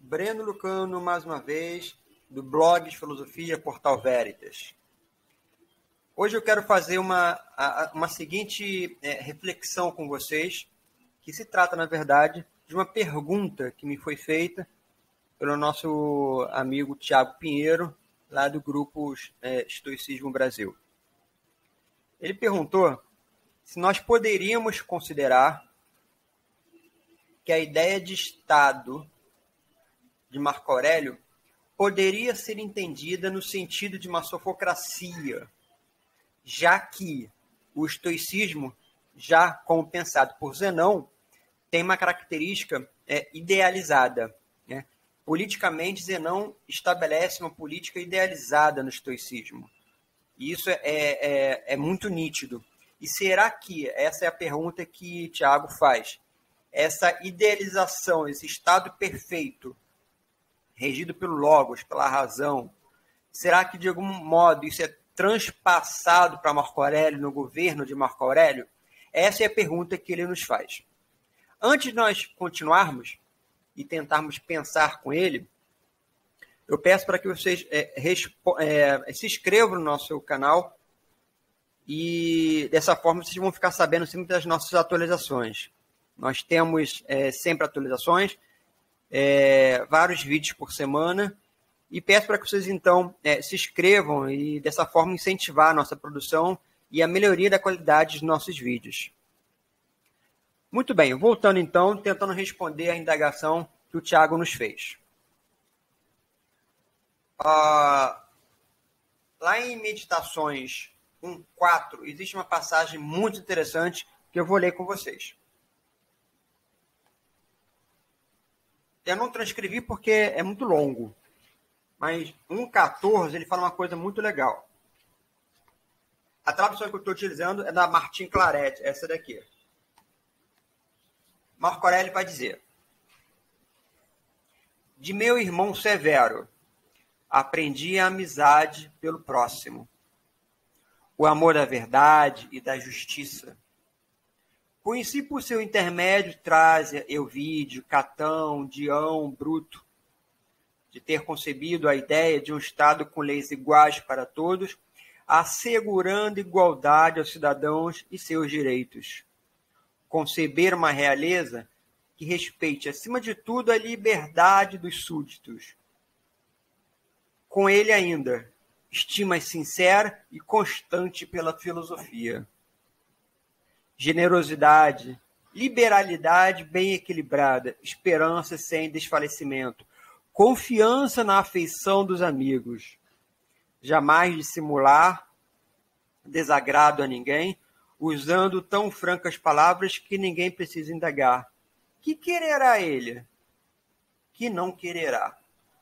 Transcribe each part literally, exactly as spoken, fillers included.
Breno Lucano, mais uma vez, do blog de Filosofia Portal Veritas. Hoje eu quero fazer uma, uma seguinte é, reflexão com vocês, que se trata, na verdade, de uma pergunta que me foi feita pelo nosso amigo Tiago Pinheiro, lá do grupo é, Estoicismo Brasil. Ele perguntou se nós poderíamos considerar que a ideia de Estado de Marco Aurélio poderia ser entendida no sentido de uma sofocracia, já que o estoicismo, já como pensado por Zenão, tem uma característica é, idealizada. Né? Politicamente, Zenão estabelece uma política idealizada no estoicismo. E isso é, é, é muito nítido. E será que, essa é a pergunta que Tiago faz, essa idealização, esse estado perfeito, regido pelo Logos, pela razão, será que de algum modo isso é transpassado para Marco Aurélio, no governo de Marco Aurélio? Essa é a pergunta que ele nos faz. Antes de nós continuarmos e tentarmos pensar com ele, eu peço para que vocês é, é, se inscrevam no nosso canal e dessa forma vocês vão ficar sabendo sempre das nossas atualizações. Nós temos é, sempre atualizações, É, vários vídeos por semana, e peço para que vocês então é, se inscrevam e dessa forma incentivar a nossa produção e a melhoria da qualidade dos nossos vídeos. Muito bem, voltando então, tentando responder a indagação que o Tiago nos fez. Ah, lá em Meditações um ponto quatro existe uma passagem muito interessante que eu vou ler com vocês. Eu não transcrevi porque é muito longo, mas um ponto quatorze ele fala uma coisa muito legal. A tradução que eu estou utilizando é da Martin Claret, essa daqui. Marco Aurélio vai dizer: de meu irmão Severo, aprendi a amizade pelo próximo, o amor da verdade e da justiça. Conheci por seu intermédio Trásia, Euvídio, Catão, Dião, Bruto, de ter concebido a ideia de um Estado com leis iguais para todos, assegurando igualdade aos cidadãos e seus direitos. Conceber uma realeza que respeite, acima de tudo, a liberdade dos súditos. Com ele ainda, estima sincera e constante pela filosofia. Generosidade, liberalidade bem equilibrada, esperança sem desfalecimento, confiança na afeição dos amigos, jamais dissimular desagrado a ninguém, usando tão francas palavras que ninguém precisa indagar. Que quererá ele? Que não quererá?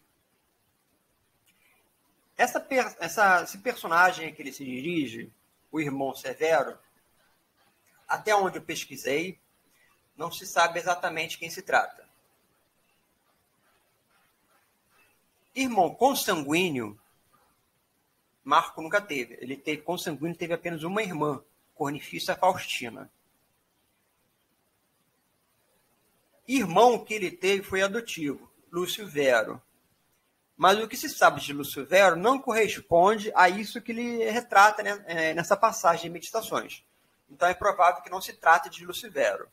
Essa, essa, esse personagem a que ele se dirige, o irmão Severo, até onde eu pesquisei, não se sabe exatamente quem se trata. Irmão consanguíneo, Marco nunca teve. Ele teve consanguíneo, teve apenas uma irmã, Cornifícia Faustina. Irmão que ele teve foi adotivo, Lúcio Vero. Mas o que se sabe de Lúcio Vero não corresponde a isso que ele retrata, né, nessa passagem de Meditações. Então é provável que não se trate de Lucivero.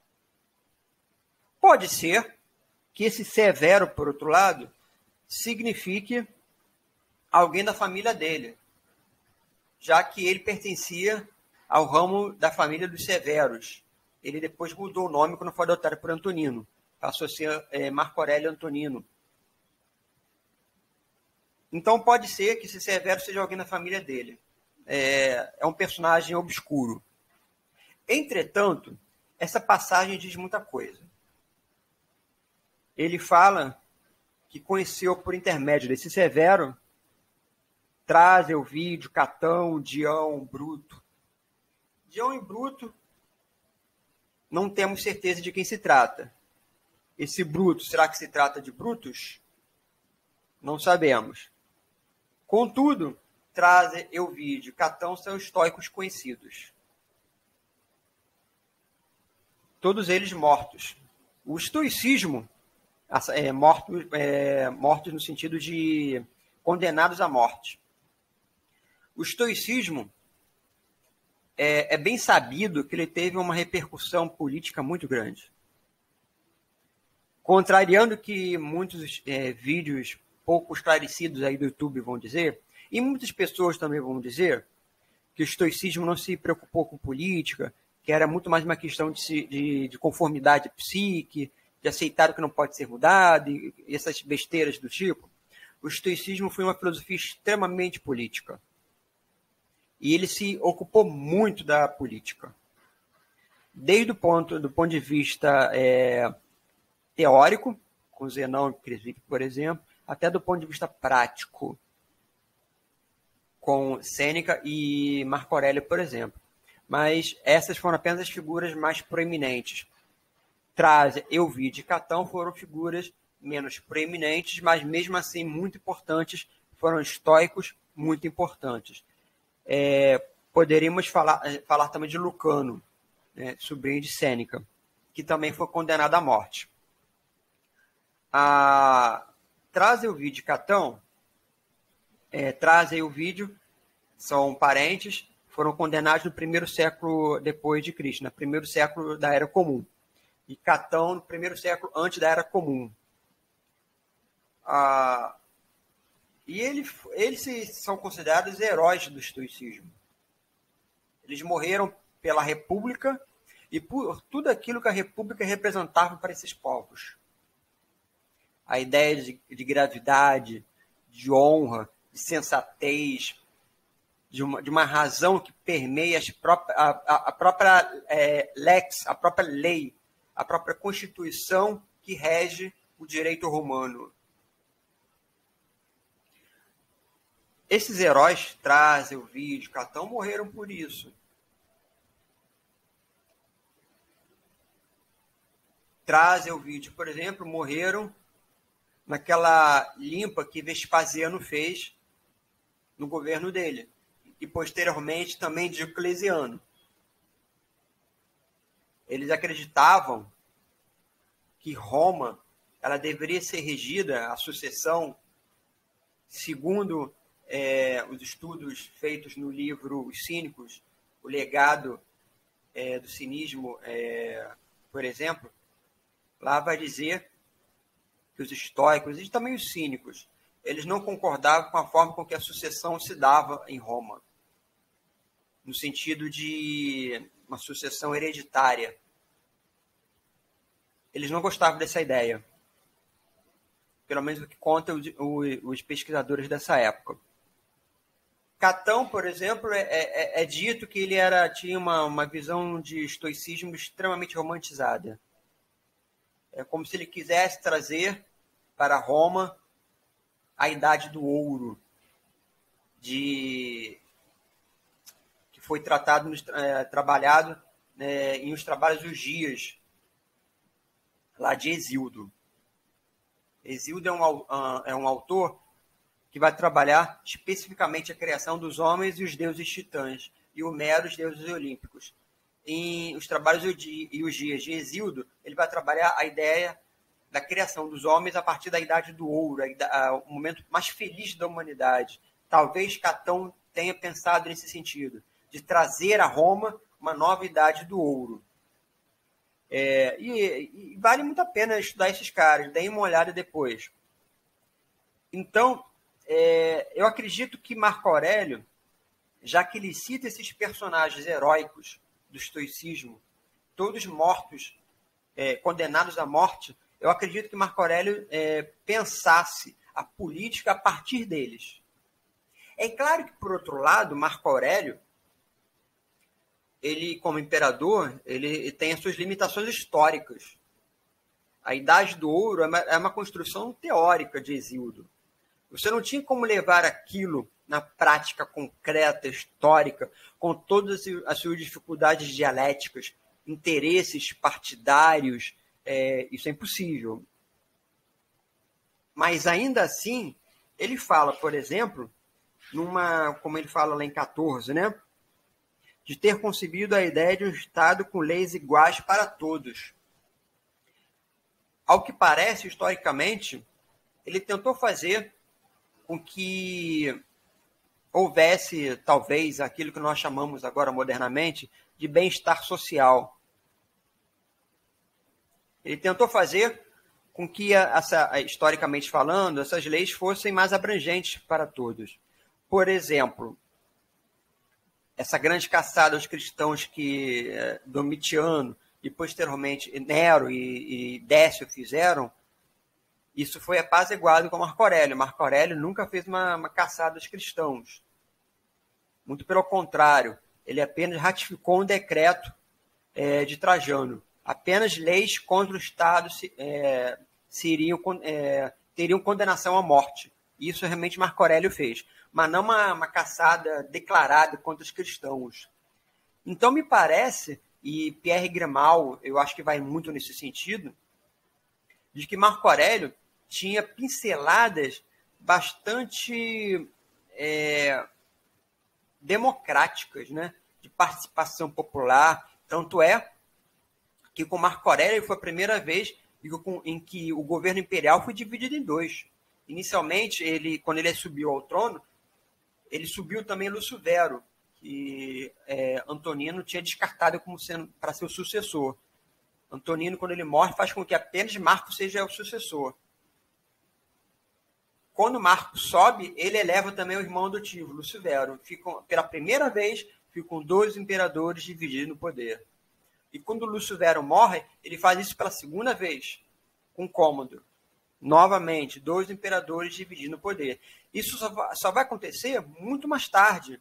Pode ser que esse Severo, por outro lado, signifique alguém da família dele, já que ele pertencia ao ramo da família dos Severos. Ele depois mudou o nome quando foi adotado por Antonino. Passou a ser é, Marco Aurélio Antonino. Então pode ser que esse Severo seja alguém da família dele. É, é um personagem obscuro. Entretanto, essa passagem diz muita coisa. Ele fala que conheceu por intermédio desse Severo Trásia, Euvídio, Catão, Dião, Bruto. Dião e Bruto não temos certeza de quem se trata. Esse Bruto, será que se trata de Brutus? Não sabemos. Contudo, Trásia, Euvídio, Catão são estoicos conhecidos. Todos eles mortos. O estoicismo é, mortos, é, mortos no sentido de condenados à morte. O estoicismo é, é bem sabido que ele teve uma repercussão política muito grande. Contrariando o que muitos é, vídeos pouco esclarecidos aí do YouTube vão dizer, e muitas pessoas também vão dizer, que o estoicismo não se preocupou com política, que era muito mais uma questão de, de, de conformidade psíquica, de aceitar o que não pode ser mudado, e essas besteiras do tipo. O estoicismo foi uma filosofia extremamente política. E ele se ocupou muito da política. Desde o ponto, do ponto de vista é, teórico, com Zenão e Crisipo, por exemplo, até do ponto de vista prático, com Sêneca e Marco Aurélio, por exemplo. Mas essas foram apenas as figuras mais proeminentes. Trásia, Euvídio e Catão foram figuras menos proeminentes, mas mesmo assim muito importantes, foram estoicos muito importantes. É, poderíamos falar, falar também de Lucano, né, sobrinho de Sêneca, que também foi condenado à morte. A Trásia, Euvídio e Catão, é, Trásia e Euvídio são parentes, foram condenados no primeiro século depois de Cristo, no primeiro século da Era Comum. E Catão no primeiro século antes da Era Comum. Ah, e ele, eles são considerados heróis do estoicismo. Eles morreram pela República e por tudo aquilo que a República representava para esses povos. A ideia de, de gravidade, de honra, de sensatez, de uma, de uma razão que permeia as próprias, a, a, a própria é, lex, a própria lei, a própria Constituição que rege o direito romano. Esses heróis, Trásia, Euvídio, Catão, morreram por isso. Trásia, Euvídio, por exemplo, morreram naquela limpa que Vespasiano fez no governo dele, e posteriormente também Diocleciano. Eles acreditavam que Roma ela deveria ser regida, a sucessão, segundo é, os estudos feitos no livro Os Cínicos, o legado é, do cinismo, é, por exemplo, lá vai dizer que os estoicos e também os cínicos, eles não concordavam com a forma com que a sucessão se dava em Roma, no sentido de uma sucessão hereditária. Eles não gostavam dessa ideia, pelo menos o que contam os pesquisadores dessa época. Catão, por exemplo, é, é, é dito que ele era, tinha uma, uma visão de estoicismo extremamente romantizada. É como se ele quisesse trazer para Roma a idade do ouro, de, que foi tratado, nos, é, trabalhado né, em os trabalhos dos dias, lá de Hesíodo. Hesíodo é um, é um autor que vai trabalhar especificamente a criação dos homens e os deuses titãs, e Homero, os deuses olímpicos. Em os trabalhos e os dias de Hesíodo, ele vai trabalhar a ideia da criação dos homens a partir da idade do ouro, o momento mais feliz da humanidade. Talvez Catão tenha pensado nesse sentido, de trazer a Roma uma nova idade do ouro. É, e, e vale muito a pena estudar esses caras, deem uma olhada depois. Então, é, eu acredito que Marco Aurélio, já que ele cita esses personagens heróicos do estoicismo, todos mortos, é, condenados à morte, eu acredito que Marco Aurélio é, pensasse a política a partir deles. É claro que, por outro lado, Marco Aurélio, ele, como imperador, ele tem as suas limitações históricas. A Idade do Ouro é uma, é uma construção teórica de Hesíodo. Você não tinha como levar aquilo na prática concreta, histórica, com todas as suas dificuldades dialéticas, interesses partidários, é, isso é impossível. Mas, ainda assim, ele fala, por exemplo, numa, como ele fala lá em quatorze, né? De ter concebido a ideia de um Estado com leis iguais para todos. Ao que parece, historicamente, ele tentou fazer com que houvesse, talvez, aquilo que nós chamamos agora modernamente de bem-estar social. Ele tentou fazer com que, essa, historicamente falando, essas leis fossem mais abrangentes para todos. Por exemplo, essa grande caçada aos cristãos que eh, Domitiano e, posteriormente, Nero e, e Décio fizeram, isso foi apaziguado com Marco Aurélio. Marco Aurélio nunca fez uma, uma caçada aos cristãos. Muito pelo contrário, ele apenas ratificou um decreto é, de Trajano. Apenas leis contra o Estado se, é, seriam, é, teriam condenação à morte. Isso realmente Marco Aurélio fez, mas não uma, uma caçada declarada contra os cristãos. Então me parece, e Pierre Grimald, eu acho que vai muito nesse sentido, de que Marco Aurélio tinha pinceladas bastante é, democráticas, né? De participação popular. Tanto é que com Marco Aurélio foi a primeira vez em que o governo imperial foi dividido em dois. Inicialmente, ele, quando ele subiu ao trono, ele subiu também Lúcio Vero, que é, Antonino tinha descartado como sendo para ser o sucessor. Antonino, quando ele morre, faz com que apenas Marco seja o sucessor. Quando Marco sobe, ele eleva também o irmão adotivo, Lúcio Vero. Ficam, pela primeira vez, ficam dois imperadores divididos no poder. E quando Lúcio Vero morre, ele faz isso pela segunda vez, com Cômodo. Novamente, dois imperadores dividindo o poder. Isso só vai, só vai acontecer muito mais tarde,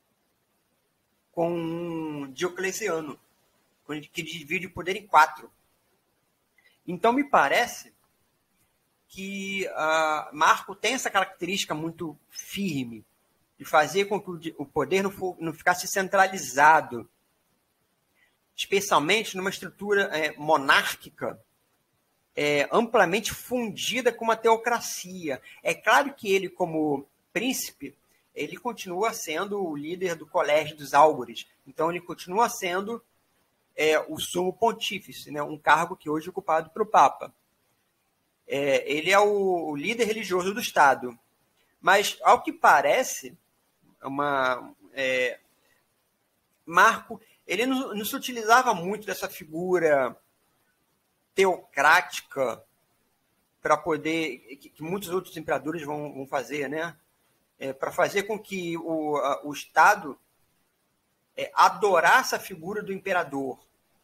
com Diocleciano, que divide o poder em quatro. Então, me parece que uh, Marco tem essa característica muito firme de fazer com que o poder não, for, não ficasse centralizado, especialmente numa estrutura é, monárquica é, amplamente fundida com uma teocracia. É claro que ele, como príncipe, ele continua sendo o líder do Colégio dos Áugures, então ele continua sendo é, o sumo pontífice, né, um cargo que hoje é ocupado pelo Papa. É, ele é o, o líder religioso do Estado. Mas, ao que parece, uma, é, Marco ele não, não se utilizava muito dessa figura teocrática para poder, que, que muitos outros imperadores vão, vão fazer, né? É, para fazer com que o, a, o Estado é, adorasse a figura do imperador.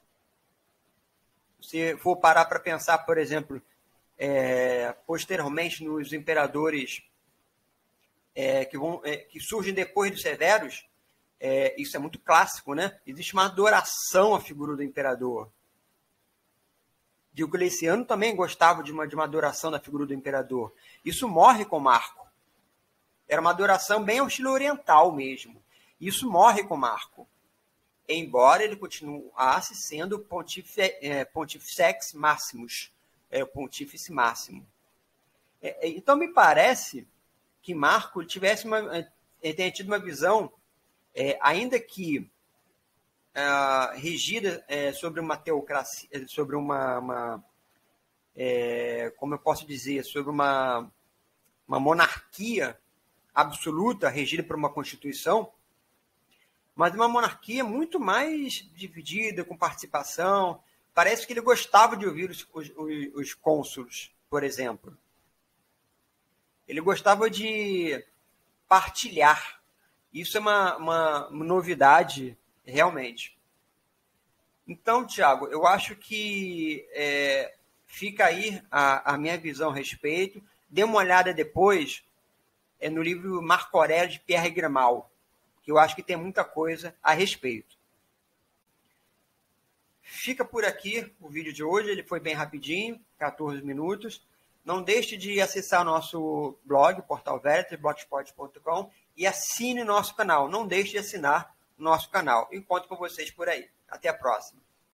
Se for parar para pensar, por exemplo, É, posteriormente nos imperadores é, que, vão, é, que surgem depois dos Severos, é, isso é muito clássico, né? Existe uma adoração à figura do imperador. Diocleciano também gostava de uma, de uma adoração da figura do imperador. Isso morre com Marco. Era uma adoração bem ao estilo oriental mesmo. Isso morre com Marco. Embora ele continuasse sendo pontífice, é, Pontifex Maximus, é o pontífice máximo. É, então, me parece que Marco tivesse uma, tenha tido uma visão, é, ainda que uh, regida é, sobre uma teocracia, sobre uma, uma é, como eu posso dizer, sobre uma, uma monarquia absoluta, regida por uma constituição, mas uma monarquia muito mais dividida, com participação. Parece que ele gostava de ouvir os, os, os cônsulos, por exemplo. Ele gostava de partilhar. Isso é uma, uma, uma novidade, realmente. Então, Tiago, eu acho que é, fica aí a, a minha visão a respeito. Dê uma olhada depois é, no livro Marco Aurélio, de Pierre Grimald, que eu acho que tem muita coisa a respeito. Fica por aqui o vídeo de hoje, ele foi bem rapidinho, quatorze minutos. Não deixe de acessar o nosso blog, Portal Veritas, blogspot ponto com, e assine nosso canal. Não deixe de assinar o nosso canal. Encontro com vocês por aí. Até a próxima.